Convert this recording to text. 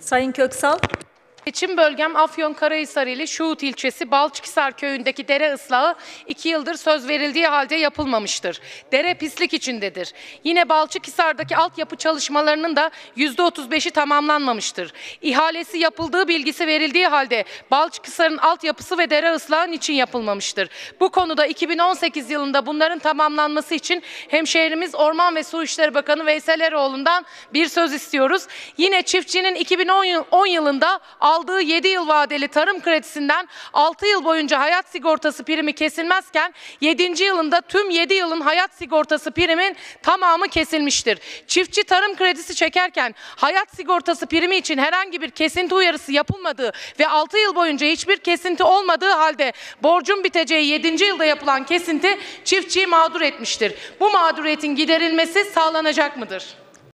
Sayın Köksal. Seçim bölgem Afyonkarahisar ili Şuhut ilçesi Balçıkhisar köyündeki dere ıslahı 2 yıldır söz verildiği halde yapılmamıştır. Dere pislik içindedir. Yine Balçıkhisar'daki altyapı çalışmalarının da %35'i tamamlanmamıştır. İhalesi yapıldığı bilgisi verildiği halde Balçıkhisar'ın altyapısı ve dere ıslahı için yapılmamıştır. Bu konuda 2018 yılında bunların tamamlanması için hemşehrimiz Orman ve Su İşleri Bakanı Veysel Eroğlu'ndan bir söz istiyoruz. Yine çiftçinin 2010 yılında aldığı 7 yıl vadeli tarım kredisinden 6 yıl boyunca hayat sigortası primi kesilmezken 7. yılında tüm 7 yılın hayat sigortası primin tamamı kesilmiştir. Çiftçi tarım kredisi çekerken hayat sigortası primi için herhangi bir kesinti uyarısı yapılmadığı ve 6 yıl boyunca hiçbir kesinti olmadığı halde borcun biteceği 7. yılda yapılan kesinti çiftçiyi mağdur etmiştir. Bu mağduriyetin giderilmesi sağlanacak mıdır?